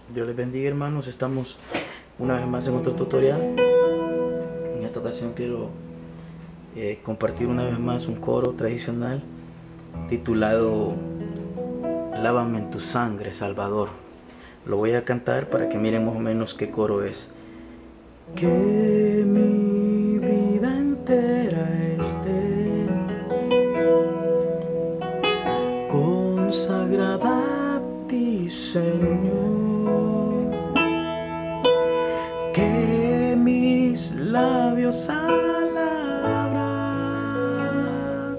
Dios les bendiga, hermanos. Estamos una vez más en otro tutorial. En esta ocasión quiero compartir una vez más un coro tradicional titulado Lávame en tu sangre, Salvador. Lo voy a cantar para que miren más o menos qué coro es. Que mi vida entera esté consagrada a ti, Señor. Que mis labios al hablar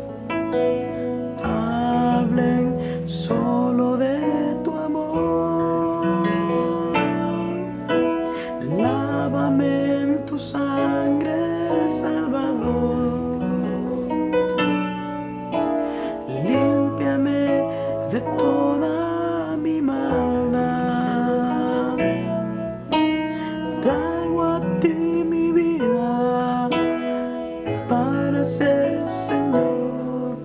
hablen solo de tu amor. Lávame en tu sangre, Salvador. Límpiame de toda mi maldad. Traigo a ti mi vida para ser, Señor,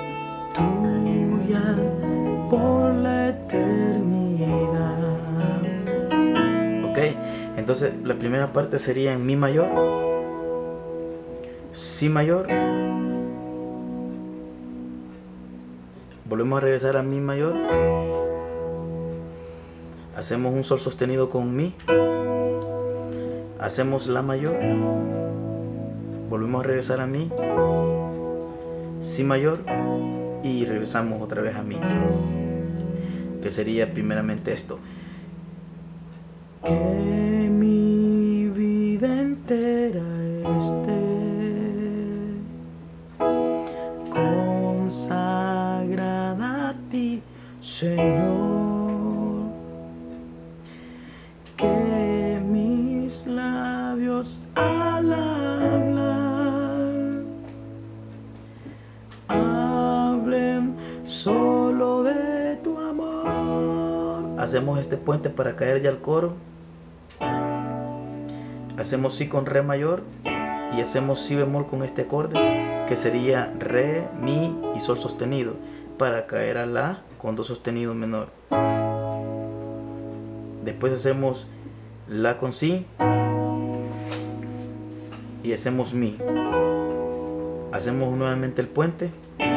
tuya por la eternidad. Ok, entonces la primera parte sería en mi mayor, si mayor. Volvemos a regresar a mi mayor. Hacemos un sol sostenido con mi. Hacemos la mayor. Volvemos a regresar a mi. Si mayor. Y regresamos otra vez a mi. Que sería primeramente esto. Que mi vida entera esté consagrada a ti, Señor. Que mis labios al hablar hablen solo de tu amor. Hacemos este puente para caer ya al coro. Hacemos si con re mayor y hacemos si bemol con este acorde, que sería re, mi y sol sostenido, para caer a la con do sostenido menor. Después hacemos la con si y hacemos mi. Hacemos nuevamente el puente,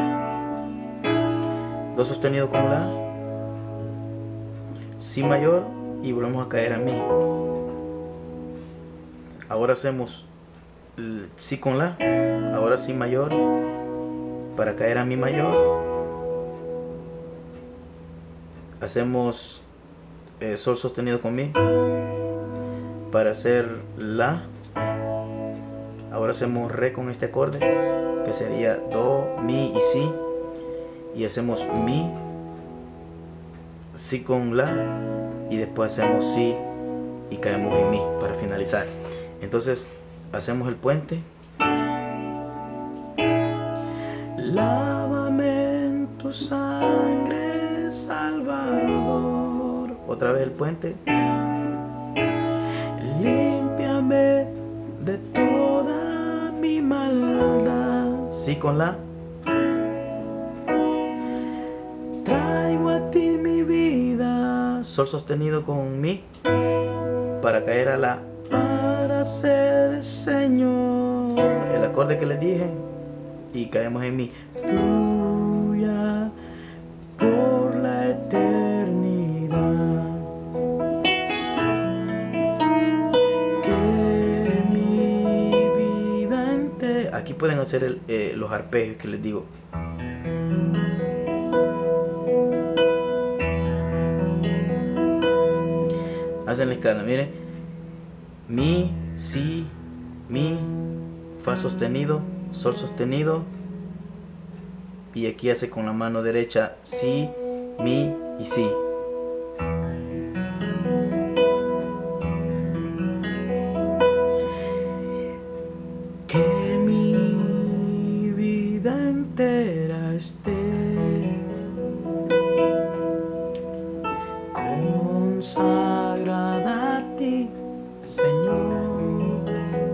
do sostenido con la, si mayor y volvemos a caer a mi. Ahora hacemos si con la, ahora si mayor para caer a mi mayor. Hacemos sol sostenido con mi para hacer la. Ahora hacemos re con este acorde, que sería do, mi y si, y hacemos mi, si con la, y después hacemos si y caemos en mi para finalizar. Entonces hacemos el puente. Lávame en tu sangre, Salvador. Otra vez el puente. Límpiame de toda mi maldad. Sí con la. Traigo a ti mi vida. Sol sostenido con mi para caer a la. Para ser, Señor, el acorde que les dije, y caemos en mi, tuya por la eternidad. Que mi vida entera. Aquí pueden hacer los arpegios que les digo. Hacen la escala, miren. Mi, si, mi, fa sostenido, sol sostenido, y aquí hace con la mano derecha si, mi y si. Que mi vida entera esté consagrada a ti, Señor.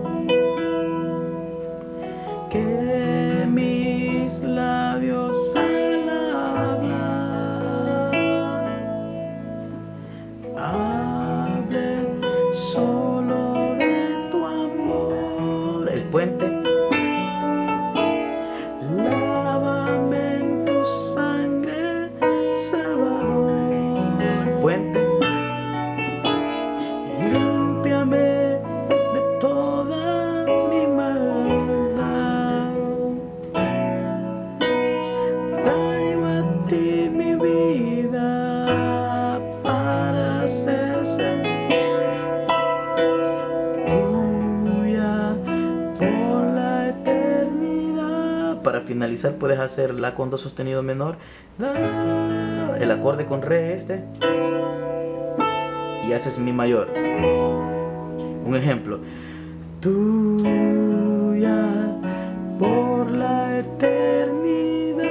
Que mis labios al hablar finalizar puedes hacer la con do sostenido menor, el acorde con re y haces mi mayor. Un ejemplo: tuya por la eternidad.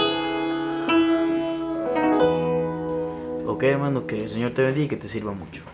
Ok, hermano, que el Señor te bendiga y que te sirva mucho.